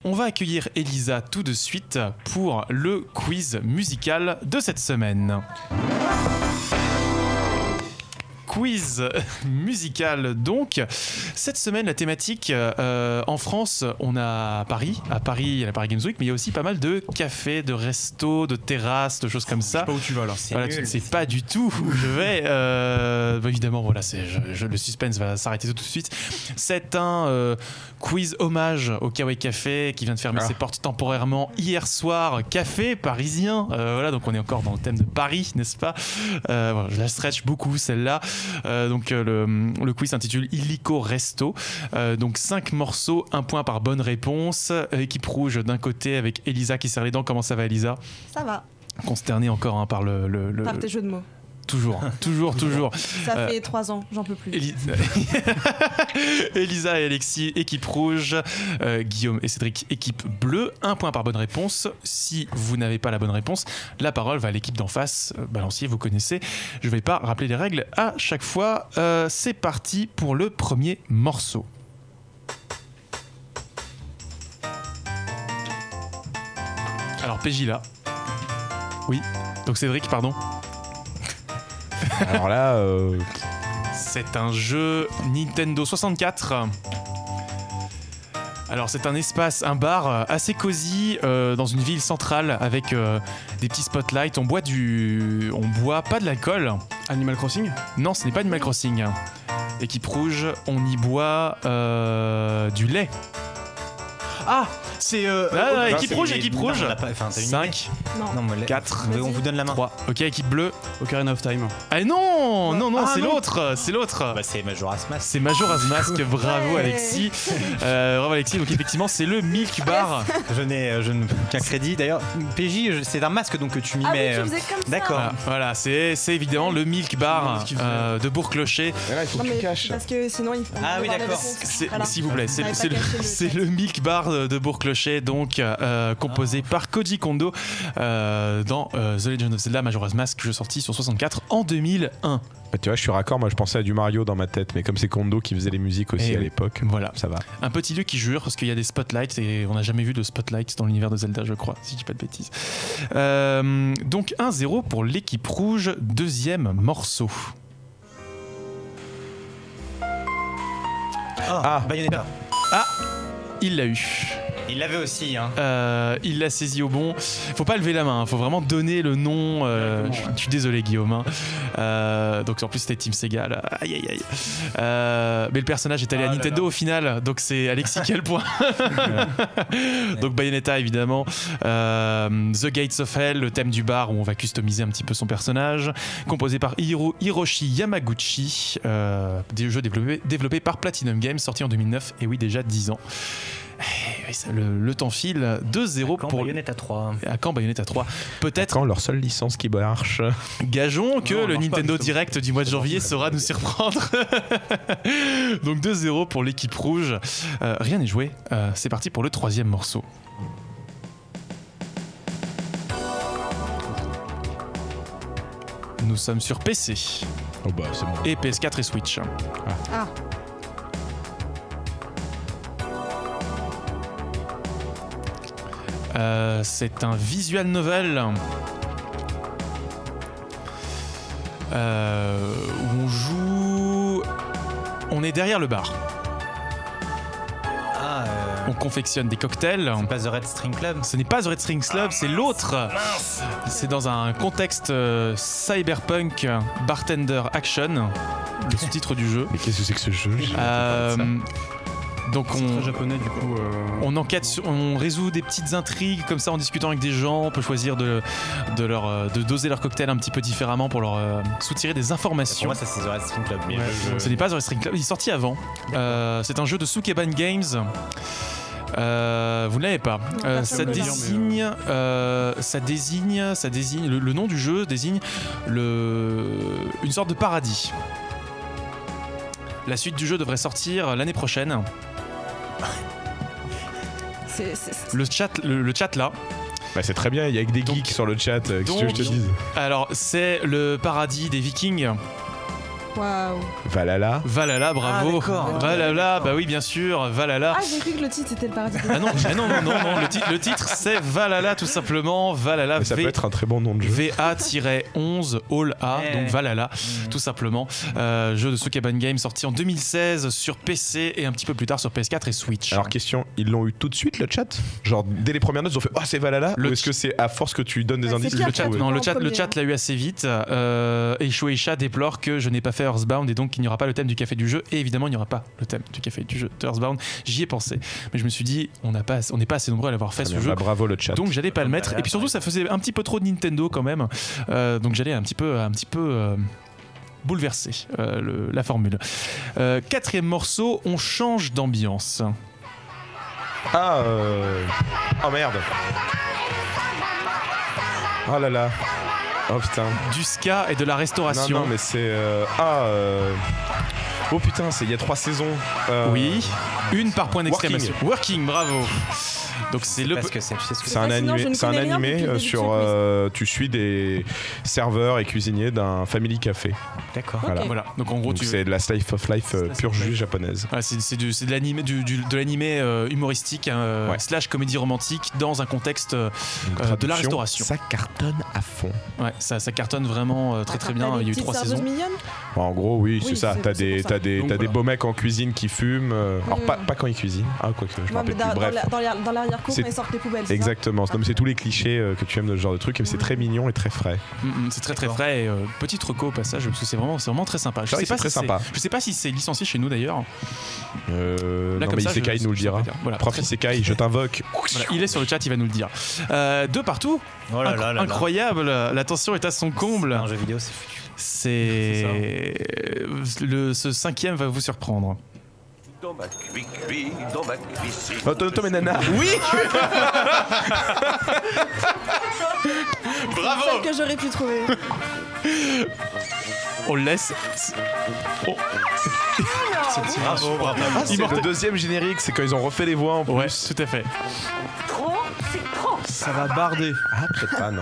On va accueillir Elisa tout de suite pour le quiz musical de cette semaine. Quiz musical donc. Cette semaine, la thématique en France, on a Paris. À Paris, il y a la Paris Games Week, mais il y a aussi pas mal de cafés, de restos, de terrasses, de choses comme ça. Je sais pas où tu vas là. Voilà, tu ne sais pas du tout où je vais. Évidemment, voilà, le suspense va s'arrêter tout de suite. C'est un quiz hommage au Kawaii Café qui vient de fermer ses portes temporairement hier soir. Café parisien. Voilà, donc on est encore dans le thème de Paris, n'est-ce pas? Voilà, je la stretch beaucoup celle-là. Le quiz s'intitule Illico Resto. Donc 5 morceaux, 1 point par bonne réponse. Équipe rouge d'un côté avec Elisa qui serre les dents. Comment ça va, Elisa? Ça va. Consternée encore par Par tes jeux de mots. Toujours. Ça fait 3 ans, j'en peux plus. Elisa et Alexis, équipe rouge. Guillaume et Cédric, équipe bleue. 1 point par bonne réponse. Si vous n'avez pas la bonne réponse, la parole va à l'équipe d'en face. Balancier, vous connaissez. Je ne vais pas rappeler les règles à chaque fois. C'est parti pour le premier morceau. Alors, PJ là. Oui. Donc Cédric, pardon. Alors là, c'est un jeu Nintendo 64. Alors c'est un espace, un bar assez cosy dans une ville centrale avec des petits spotlights. On boit pas de l'alcool. Animal Crossing? Non, ce n'est pas Animal Crossing. Équipe rouge, on y boit du lait. Ah, c'est équipe rouge. 5, Non. 4, on vous donne la main. 3. Ok, équipe bleue. Ocarina of Time. Ah non, c'est l'autre. Bah, c'est Majora's Mask. C'est Majora's Mask. Bravo Alexis. Bravo Alexis. Donc effectivement, c'est le Milk Bar. Je n'ai qu'un crédit. D'ailleurs, PJ, c'est un masque donc que tu m'y mets. Oui, tu faisais comme ça. D'accord. Voilà, c'est évidemment le Milk Bar de Bourg-Clocher. là, il faut que tu caches. Parce que sinon, il faut. Ah oui, d'accord. S'il vous plaît, c'est le Milk Bar de Bourg-Clocher, donc composé par Koji Kondo dans The Legend of Zelda Majora's Mask, jeu sorti sur 64 en 2001. Bah, tu vois, je suis raccord, moi je pensais à du Mario dans ma tête, mais comme c'est Kondo qui faisait les musiques aussi Et à l'époque, voilà. Ça va. Un petit lieu qui jure, parce qu'il y a des spotlights et on n'a jamais vu de spotlights dans l'univers de Zelda, je crois, si je dis pas de bêtises. Donc 1-0 pour l'équipe rouge, deuxième morceau. Bayonetta. Il l'a eu. Il l'avait aussi, hein. Il l'a saisi au bon. Faut pas lever la main, faut vraiment donner le nom. Je suis désolé, Guillaume. Donc en plus c'était Team Sega. Là. Aïe. Mais le personnage est allé à Nintendo au final, donc c'est Alexis qui a le point. Donc Bayonetta évidemment. The Gates of Hell, le thème du bar où on va customiser un petit peu son personnage, composé par Hiroshi Yamaguchi, des jeux développés par Platinum Games, sorti en 2009. Et oui, déjà 10 ans. Le temps file. 2-0 pour Bayonetta 3. À quand Bayonetta 3? Peut-être. Quand leur seule licence qui marche. Gageons que le Nintendo Direct du mois de janvier saura nous surprendre. Donc 2-0 pour l'équipe rouge. Rien n'est joué. C'est parti pour le troisième morceau. Nous sommes sur PC. Oh bah c'est bon. Et PS4 et Switch. Ah. C'est un visual novel où on joue. On est derrière le bar. On confectionne des cocktails. C'est pas The Red String Club? Ce n'est pas The Red Strings Club, c'est l'autre. C'est dans un contexte cyberpunk bartender action. Le sous-titre du jeu. Mais qu'est-ce que c'est que ce jeu? Donc C'est très japonais du coup. on enquête, on résout des petites intrigues comme ça en discutant avec des gens. On peut choisir de doser leur cocktail un petit peu différemment pour leur soutirer des Pour informations. moi, ça c'est The Red String Club. Mais Ce n'est pas The Red String Club, il est sorti avant. C'est un jeu de Sukeban Games. Vous ne l'avez pas. Ça désigne le nom du jeu désigne une sorte de paradis. La suite du jeu devrait sortir l'année prochaine. Le chat là. Bah c'est très bien, il y a que des geeks sur le chat. Qu'est-ce que je te dise? Alors c'est le paradis des Vikings. Waouh. Valhalla. Valhalla, bravo. d'accord. Valhalla, bah oui, bien sûr, Valhalla. Ah, j'ai cru que le titre c'était le paradis. Ah non, le titre c'est Valhalla tout simplement. Valhalla, Mais ça peut être un très bon nom de jeu. VA-11 All A, Eh. donc Valhalla, tout simplement. Jeu de Sukeban Games sorti en 2016 sur PC et un petit peu plus tard sur PS4 et Switch. Alors question, ils l'ont eu tout de suite le chat? Genre dès les premières notes ils ont fait oh c'est Valhalla, Le ou est-ce que c'est à force que tu donnes des Ouais, indices c'est qu'ils pire l'ont Le chat, trouvé? non, le En chat premier. l'a eu assez vite. Et Shueisha déplore que je n'ai pas fait Earthbound et donc qu'il n'y aura pas le thème du café du jeu. Et évidemment, il n'y aura pas le thème du café du jeu de Earthbound. J'y ai pensé, mais je me suis dit, on n'est pas assez nombreux à l'avoir fait ce jeu. Bah, bravo le chat. Donc j'allais pas le mettre. Et puis surtout, ça faisait un petit peu trop de Nintendo quand même. Donc j'allais un petit peu bouleverser la formule. Quatrième morceau, on change d'ambiance. Ah oh merde. Oh là là. Oh putain. Du ska et de la restauration. Non mais c'est oh putain, c'est il y a 3 saisons. Oui, une par point d'exclamation. Working, bravo. Donc c'est le. Parce que c'est, tu sais ce que C'est un Sinon, je animé, ne c'est un connais rien animé depuis le début sur de tu suis des serveurs et cuisiniers d'un family café. D'accord. Ok. Voilà. Donc en gros, Donc c'est de la slice of life pure jus japonaise. Ouais, c'est de l'animé, de l'animé humoristique Ouais. slash comédie romantique dans un contexte de la Traduction, restauration. Ça cartonne à fond. Ouais, ça cartonne vraiment très très bien. Il y a eu 3 saisons. mignonnes. En gros, oui, Oui, c'est ça. c'est- T'as c'est des, pour ça. t'as des, Donc, t'as des voilà. beaux mecs en cuisine qui fument. Alors, Mm. pas quand ils cuisinent. Ah, quoi que je me Ouais, mais rappelle plus. Bref. dans l'arrière-cour, C'est- quand ils sortent les poubelles. c'est ça Exactement. Non, mais c'est tous les clichés que tu aimes de ce genre de truc. Mais c'est très mignon et très frais. C'est très très frais. Et, petite reco au passage parce que c'est vraiment très sympa. C'est vrai que c'est très sympa. Je sais pas si c'est licencié chez nous d'ailleurs. Là, Non, comme mais ça, Isekai je- nous le je dira. saurais dire. Voilà. Prof Isekai, je t'invoque. Voilà, il est sur le chat, il va nous le dire. De partout. Oh là là là là. Incroyable. La tension est à son comble. Un jeu vidéo, c'est foutu. Ce 5e va vous surprendre. Dans ma cuicui, dans ma cuisine. Oh, Tom et Nana. Oui. Celle que j'aurais pu trouver. On le laisse. Oh. Bravo, bravo. C'est le deuxième générique. C'est quand ils ont refait les voix en plus. Ouais, tout à fait. Trop, c'est trop. Ça va barder. Ah, peut-être pas, non.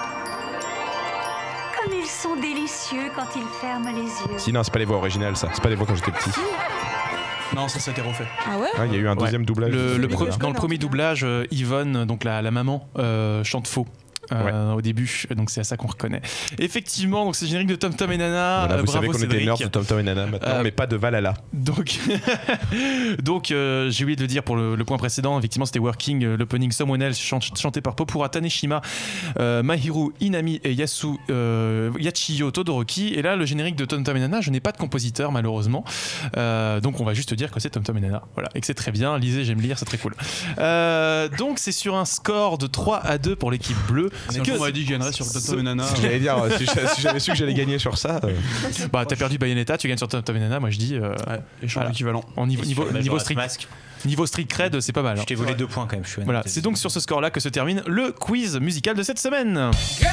Comme ils sont délicieux quand ils ferment les yeux. Si, non, c'est pas les voix originales, ça. C'est pas les voix quand j'étais petit. Non, ça a été refait. Ah ouais? Ah, il y a eu un deuxième doublage. Dans le connais, premier en tout cas. doublage, Yvonne, donc la maman, chante faux. Au début, donc c'est à ça qu'on reconnaît. Effectivement, donc c'est le générique de Tom Tom et Nana. Voilà, vous bravo savez qu'on était Cédric. nerds de Tom Tom et Nana maintenant, mais pas de Valhalla. Donc, j'ai oublié de le dire pour le point précédent. Effectivement, c'était Working, l'opening Someone Else, chanté par Popura Taneshima, Mahiru Inami et Yachiyo Todoroki. Et là, le générique de Tom Tom et Nana, je n'ai pas de compositeur malheureusement. Donc, on va juste dire que c'est Tom Tom et Nana. Voilà, et que c'est très bien. Lisez, j'aime lire, c'est très cool. Donc, c'est sur un score de 3-2 pour l'équipe bleue. Si on m'aurait dit qu'il gagnerait sur Tom et Nana. J'allais dire, si j'avais su que j'allais gagner sur ça. Bah, t'as perdu Bayonetta, tu gagnes sur Tom Tom et Nana. Moi, je dis. Échange Voilà. équivalent. En niveau Majora's strict. Mask. Niveau street cred, c'est pas mal. Je t'ai volé 2 points quand même. Je suis Voilà, honnête. c'est donc sur ce score-là que se termine le quiz musical de cette semaine.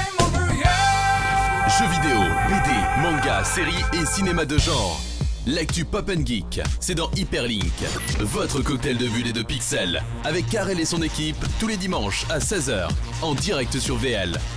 Jeux vidéo, BD, manga, séries et cinéma de genre. L'actu Pop & Geek, c'est dans Hyperlink, votre cocktail de bulles et de pixels, avec Karel et son équipe, tous les dimanches à 16h, en direct sur VL.